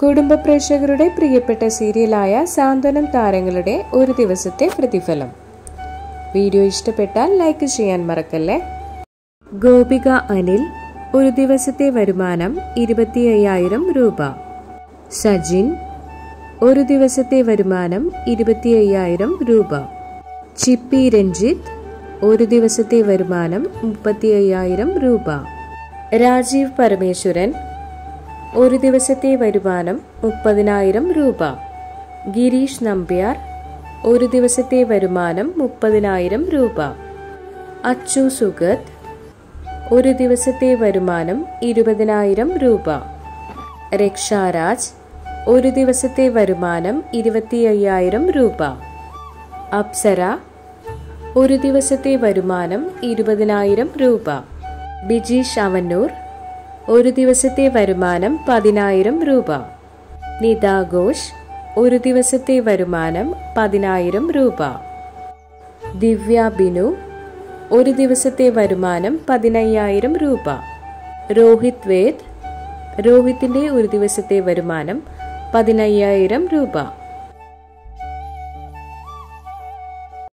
കുടുംബ പ്രേക്ഷകരുടെ പ്രിയപ്പെട്ട സീരിയലായ സാന്ത്വനം താരങ്ങളുടെ ഒരു ദിവസത്തെ പ്രതിഫലം. വീഡിയോ ഇഷ്ടപ്പെട്ടാൽ ലൈക്ക് ചെയ്യാൻ മറക്കല്ലേ. ഗോപിക അനിൽ, ഒരു ദിവസത്തെ വരുമാനം 25,000 രൂപ. സജിൻ, ഒരു ദിവസത്തെ വരുമാനം 25,000 രൂപ. ചിപ്പി രഞ്ജിത്ത്, ഒരു ദിവസത്തെ വരുമാനം 35,000 രൂപ. രാജീവ് പരമേശ്വരൻ, ഒരു ദിവസത്തെ വരുമാനം 30,000 രൂപ. ഗിരീഷ് നമ്പ്യാർ, ഒരു ദിവസത്തെ വരുമാനം 30,000 രൂപ. അച്ചു സുഗത്, ഒരു ദിവസത്തെ വരുമാനം 20,000 രൂപ. രക്ഷാരാജ്, ഒരു ദിവസത്തെ വരുമാനം 25,000 രൂപ. അപ്സര, ഒരു ദിവസത്തെ വരുമാനം 20,000 രൂപ. ബിജീഷ് അവന്നൂർ, ഒരു ദിവസത്തെ വരുമാനം 10,000 രൂപ. നിത ഘോഷ്, ഒരു ദിവസത്തെ വരുമാനം 10,000 രൂപ. ദിവ്യ ബിനു, ഒരു ദിവസത്തെ വരുമാനം 15,000 രൂപ. രോഹിത് വേദ്, രോഹിത്തിന്റെ ഒരു ദിവസത്തെ വരുമാനം 15,000 രൂപ.